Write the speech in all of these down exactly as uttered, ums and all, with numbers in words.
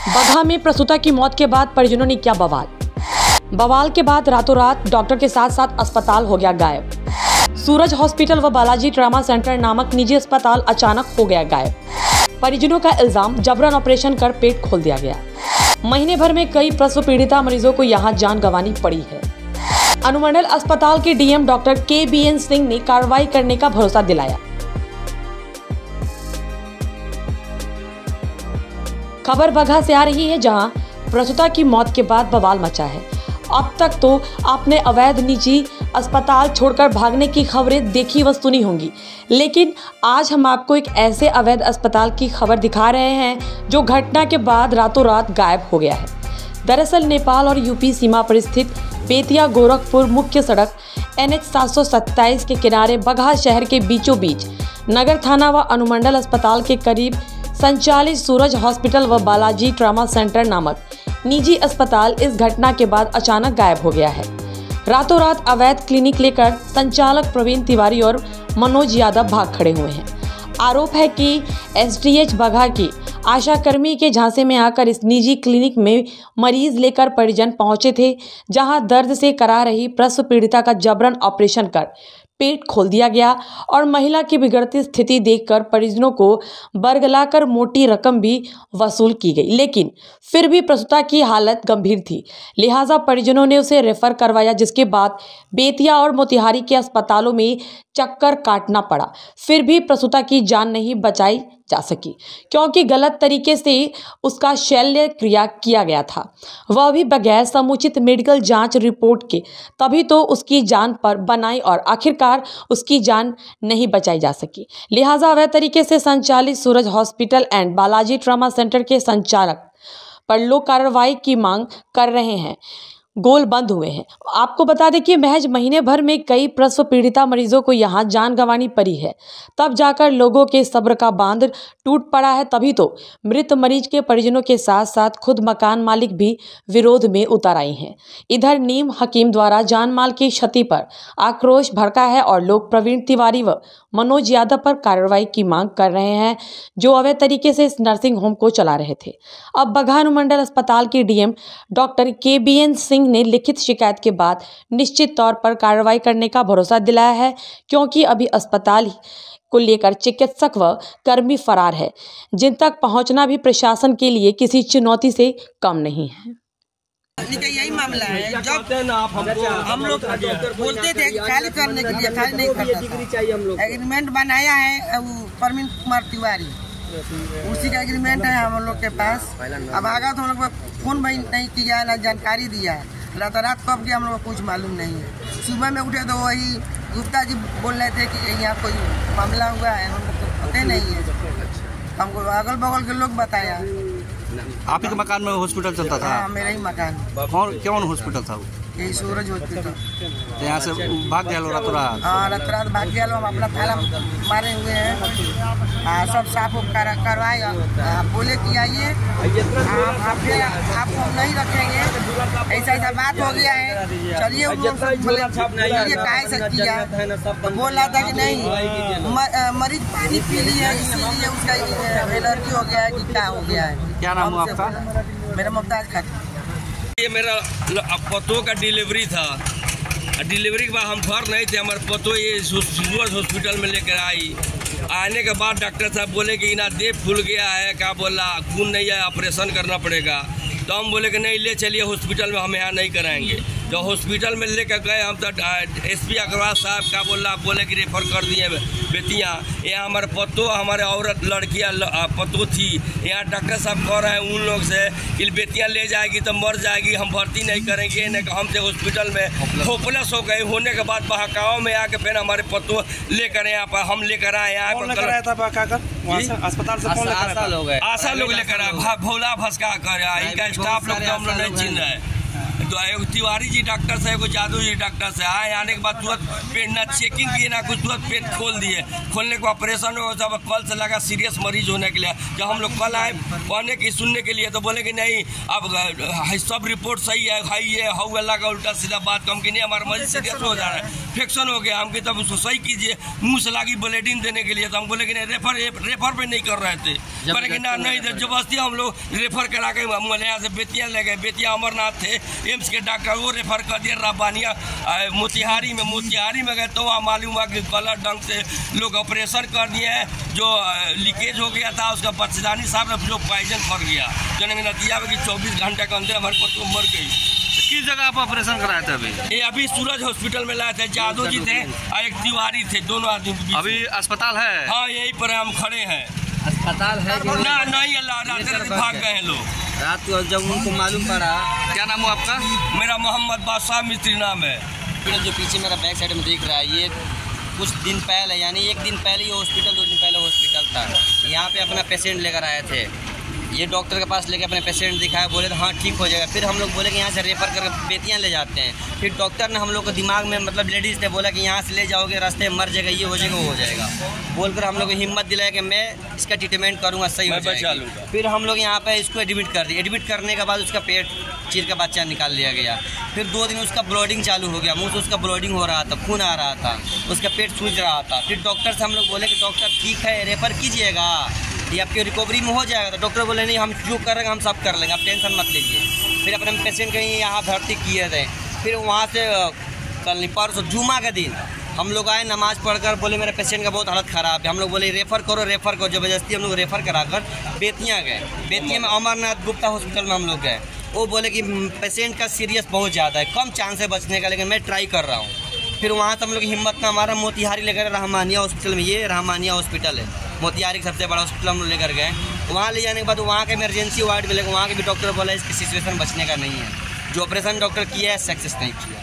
बगहा में प्रसूता की मौत के बाद परिजनों ने किया बवाल। बवाल के बाद रातों रात डॉक्टर के साथ साथ अस्पताल हो गया गायब। सूरज हॉस्पिटल व बालाजी ट्रामा सेंटर नामक निजी अस्पताल अचानक हो गया गायब। परिजनों का इल्जाम, जबरन ऑपरेशन कर पेट खोल दिया गया। महीने भर में कई प्रसव पीड़िता मरीजों को यहां जान गंवानी पड़ी है। अनुमंडल अस्पताल के DM doctor K B N Singh ने कार्रवाई करने का भरोसा दिलाया। खबर बगहा से आ रही है, जहां प्रसूता की मौत के बाद बवाल मचा है। अब तक तो आपने अवैध निजी अस्पताल छोड़कर भागने की खबरें देखी व सुनी होंगी, लेकिन आज हम आपको एक ऐसे अवैध अस्पताल की खबर दिखा रहे हैं जो घटना के बाद रातों रात गायब हो गया है। दरअसल नेपाल और यूपी सीमा पर स्थित बेतिया गोरखपुर मुख्य सड़क एन एच सात सौ सत्ताईस के किनारे बगहा शहर के बीचों बीच नगर थाना व अनुमंडल अस्पताल के करीब संचालित सूरज हॉस्पिटल व बालाजी ट्रामा सेंटर नामक निजी अस्पताल इस घटना के बाद अचानक गायब हो गया है। रातों रात अवैध क्लिनिक लेकर संचालक प्रवीण तिवारी और मनोज यादव भाग खड़े हुए हैं। आरोप है कि एस डी एच बगहा की आशा कर्मी के झांसे में आकर इस निजी क्लिनिक में मरीज लेकर परिजन पहुंचे थे, जहां दर्द से करा रही प्रसव पीड़िता का जबरन ऑपरेशन कर पेट खोल दिया गया और महिला की बिगड़ती स्थिति देखकर परिजनों को बरगलाकर मोटी रकम भी वसूल की गई, लेकिन फिर भी प्रसूता की हालत गंभीर थी, लिहाजा परिजनों ने उसे रेफर करवाया, जिसके बाद बेतिया और मोतिहारी के अस्पतालों में चक्कर काटना पड़ा। फिर भी प्रसूता की जान नहीं बचाई जा सकी, क्योंकि गलत तरीके से उसका शल्य क्रिया किया गया था, वह भी बगैर समुचित मेडिकल जांच रिपोर्ट के। तभी तो उसकी जान पर बनाई और आखिरकार उसकी जान नहीं बचाई जा सकी। लिहाजा अवैध तरीके से संचालित Suraj hospital and Balaji trauma centre के संचालक पर लोग कार्रवाई की मांग कर रहे हैं, गोल बंद हुए हैं। आपको बता दें कि महज महीने भर में कई प्रसव पीड़िता मरीजों को यहां जान गंवानी पड़ी है, तब जाकर लोगों के सब्र का बांध टूट पड़ा है। तभी तो मृत मरीज के परिजनों के साथ साथ खुद मकान मालिक भी विरोध में उतर आई हैं। इधर नीम हकीम द्वारा जान माल की क्षति पर आक्रोश भड़का है और लोग प्रवीण तिवारी व मनोज यादव पर कार्रवाई की मांग कर रहे हैं, जो अवैध तरीके से इस नर्सिंग होम को चला रहे थे। अब बगहा अनुमंडल अस्पताल के DM doctor K B N Singh ने लिखित शिकायत के बाद निश्चित तौर पर कार्रवाई करने का भरोसा दिलाया है, क्योंकि अभी अस्पताल को लेकर चिकित्सक व कर्मी फरार है, जिन तक पहुंचना भी प्रशासन के लिए किसी चुनौती से कम नहीं है। यही मामला है, जब आप हमको हम लोग बोलते थे खाली करने के लिए, खाली नहीं करता। एग्रीमेंट बनाया है प्रवीण कुमार तिवारी, उसी का एग्रीमेंट है हम लोग के पास। अब आगा तो हम लोग फोन भी नहीं किया, ना जानकारी दिया है। रात रात कब गया हम लोग को कुछ मालूम नहीं है। सुबह में उठे तो वही गुप्ता जी बोल रहे थे कि यहाँ कोई मामला हुआ है, हमको तो पता नहीं है। हमको अगल बगल के लोग बताया। आप ही के मकान में हॉस्पिटल चलता था? हाँ, मेरा ही मकान। कौन कौन हॉस्पिटल था वो? यही सूरज हॉस्पिटल। यहाँ से भाग गया लो रातों रात? हाँ, रात रात भाग गया लो। हम अपना थाला मारे हुए हैं, आ, सब साफ करवाए। आप बोले कि आइए, आपको हम नहीं रखेंगे, ऐसा ऐसा बात हो गया है, चलिए। बोले काहे से किया, तो बोल रहा था कि नहीं मरीज पानी पी ली है, इसीलिए उसका एलर्जी हो गया है कि क्या हो गया है। क्या नाम हुआ आपका? मेरा मुमताज खान। ये मेरा पतों का डिलीवरी था। डिलीवरी के बाद हम घर नहीं थे, हमारे पतों ये सूरज हॉस्पिटल में लेकर आई। आने के बाद डॉक्टर साहब बोले कि इना देह फूल गया है, क्या बोला खून नहीं है, ऑपरेशन करना पड़ेगा। तो हम बोले कि नहीं ले चलिए हॉस्पिटल में, हम यहाँ नहीं कराएंगे। जो हॉस्पिटल में लेकर गए हम तो एस पी अग्रवाल साहब का बोला बोले कि रेफर कर दिए बेतिया। यहाँ हमारे पतो हमारे औरत लड़कियाँ पतो थी, यहाँ डॉक्टर साहब कह रहे हैं उन लोग से कि बेतिया ले जाएगी तो मर जाएगी, हम भर्ती नहीं करेंगे। नहीं हमसे हॉस्पिटल में होपलेस हो गए। होने के बाद बहकाव में आके फिर हमारे पतो लेकर यहाँ पर हम लेकर आए। यहाँ अस्पताल से आशा लोग लेकर आए, भोला भसका कर, इनका स्टाफ लोग तो हम लोग नहीं चिन्ह रहे। तो एगो तिवारी जी डॉक्टर से, एगो जादू जी डॉक्टर से आए। आने के बाद तुरंत पेट ना चेकिंग किए ना कुछ, तुरंत पेट खोल दिए। खोलने को ऑपरेशन हो, सब कल से लगा सीरियस मरीज होने के लिए। जब हम लोग कल आए पढ़ने की सुनने के लिए तो बोले कि नहीं अब सब रिपोर्ट सही है, हाई है, हाउ अल्लाह का उल्टा सीधा बात कम कि नहीं हमारा मरीज सीरियस हो जा रहा है, इन्फेक्शन हो गया। हम कि तब उसको सही कीजिए, मुँह से लगी ब्लीडिंग देने के लिए। तो हम बोले कि नहीं रेफर रेफर पे नहीं कर रहे थे, बोले कि ना नहीं जबरदस्ती हम लोग रेफर करा के यहाँ से बेतिया ले गए। बेतिया अमरनाथ थे एम्स के डॉक्टर, वो रेफर कर दिया रब्बानिया मोतिहारी में। मोतिहारी में गए तो वहाँ मालूम हुआ कि गलत ढंग से लोग ऑपरेशन कर दिए हैं। जो लीकेज हो गया था उसका बच्चेदानी साहब जो पॉइजन पड़ गया, जो नतीजा में कि चौबीस घंटे के अंदर हमारे पत्तों मर गई। किस जगह आप ऑपरेशन कराए थे अभी? ये अभी सूरज हॉस्पिटल में लाए थे, जादू जी थे और एक तिवारी थे, दोनों आदमी। अभी अस्पताल है? हाँ यहीं पर हम खड़े हैं। अस्पताल है कि ना नहीं अल्लाह रात भाग गए हैं लोग। रात को जब उनको मालूम पड़ा। क्या नाम हो आपका? मेरा मोहम्मद बादशाह मिस्त्री नाम है। जो पीछे मेरा बैक साइड में दिख रहा है, ये कुछ दिन पहले यानी एक दिन पहले ये हॉस्पिटल, दो दिन पहले हॉस्पिटल था। यहाँ पे अपना पेशेंट लेकर आए थे। ये डॉक्टर के पास लेके अपने पेशेंट दिखाया, बोले तो हाँ ठीक हो जाएगा। फिर हम लोग बोले कि यहाँ से रेफर कर बेतियाँ ले जाते हैं। फिर डॉक्टर ने हम लोग को दिमाग में मतलब लेडीज़ ने बोला कि यहाँ से ले जाओगे रास्ते में मर जाएगा, ये हो जाएगा, वो हो जाएगा बोलकर हम लोग को हिम्मत दिलाया कि मैं इसका ट्रीटमेंट करूँगा, सही हो जाएगा। फिर हम लोग यहाँ पे इसको एडमिट कर दिए। एडमिट करने के बाद उसका पेट चीर का बच्चा निकाल लिया गया। फिर दो दिन उसका ब्लीडिंग चालू हो गया, मुँह से उसका ब्लीडिंग हो रहा था, खून आ रहा था, उसका पेट सूज रहा था। फिर डॉक्टर से हम लोग बोले कि डॉक्टर ठीक है रेफर कीजिएगा, ये आपकी रिकवरी में हो जाएगा। तो डॉक्टर बोले नहीं हम जो करेंगे हम सब कर लेंगे, आप टेंशन मत लीजिए। फिर अपने पेशेंट कहीं यहाँ भर्ती किए थे। फिर वहाँ से कल परसों जुमा के दिन हम लोग आए, नमाज़ पढ़कर बोले मेरे पेशेंट का बहुत हालत ख़राब है। हम लोग बोले रेफ़र करो रेफ़र करो, ज़बरदस्ती हम लोग रेफ़र कराकर बेतिया गए। बेतिया में अमरनाथ गुप्ता हॉस्पिटल में हम लोग गए। वो बोले कि पेशेंट का सीरियस बहुत ज़्यादा है, कम चांस है बचने का, लेकिन मैं ट्राई कर रहा हूँ। फिर वहाँ से हम लोग हिम्मत ना हमारा मोतिहारी लेकर रहमानिया हॉस्पिटल में, ये रहमानिया हॉस्पिटल है मोतिहारी का सबसे बड़ा हॉस्पिटल, हम लोग लेकर गए। वहाँ ले जाने के बाद वहाँ के इमरजेंसी वार्ड में लेकर, वहाँ के भी डॉक्टर बोला इसकी सिचुएशन बचने का नहीं है। जो ऑपरेशन डॉक्टर किया है सक्सेस नहीं किया।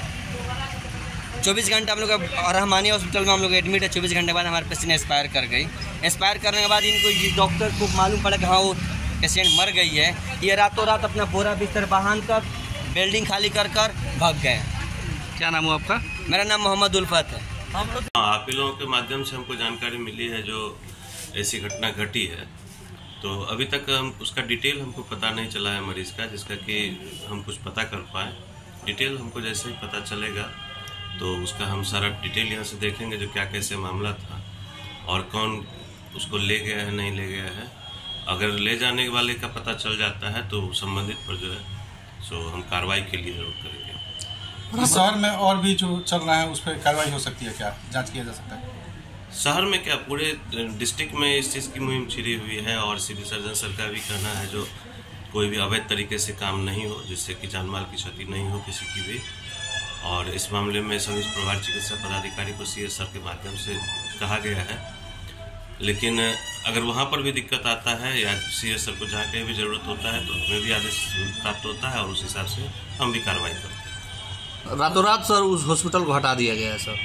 चौबीस घंटे हम लोग रहमानिया हॉस्पिटल में हम लोग एडमिट है। चौबीस घंटे बाद हमारे पेशेंट एक्सपायर कर गई। एक्सपायर करने के बाद इनको डॉक्टर को मालूम पड़ा कि हाँ वो पेशेंट मर गई है। ये रातों रात अपना बोरा बिस्तर बांध कर बिल्डिंग खाली कर कर भाग गए। क्या नाम हो आपका? मेरा नाम मोहम्मद उल्फत है। आप लोगों के माध्यम से हमको जानकारी मिली है जो ऐसी घटना घटी है, तो अभी तक हम उसका डिटेल हमको पता नहीं चला है मरीज़ का, जिसका कि हम कुछ पता कर पाए। डिटेल हमको जैसे ही पता चलेगा तो उसका हम सारा डिटेल यहाँ से देखेंगे जो क्या कैसे मामला था और कौन उसको ले गया है नहीं ले गया है। अगर ले जाने वाले का पता चल जाता है तो संबंधित पर जो है सो हम कार्रवाई के लिए जरूर करेंगे। शहर में और भी जो चल रहा है उस पर कार्रवाई हो सकती है, क्या जांच किया जा सकता है? शहर में क्या पूरे डिस्ट्रिक्ट में इस चीज़ की मुहिम छिड़ी हुई है और सिविल सर्जन सर का भी कहना है जो कोई भी अवैध तरीके से काम नहीं हो, जिससे कि जान माल की क्षति नहीं हो किसी की भी। और इस मामले में संयुक्त प्रभारी चिकित्सा पदाधिकारी को सी एस सर के माध्यम से कहा गया है, लेकिन अगर वहाँ पर भी दिक्कत आता है या सी एस सर को जहाँ कहीं भी ज़रूरत होता है तो हमें भी आदेश प्राप्त होता है और उस हिसाब से हम भी कार्रवाई करते हैं। रातों रात सर उस हॉस्पिटल को हटा दिया गया है सर?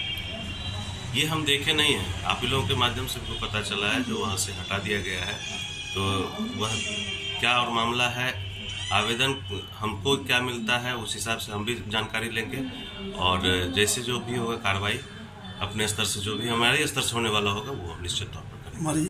ये हम देखे नहीं हैं, आप लोगों के माध्यम से हमको पता चला है जो वहाँ से हटा दिया गया है। तो वह क्या और मामला है, आवेदन हमको क्या मिलता है उस हिसाब से हम भी जानकारी लेंगे और जैसे जो भी होगा कार्रवाई अपने स्तर से जो भी हमारे स्तर से होने वाला होगा वो हम निश्चित तौर पर करेंगे।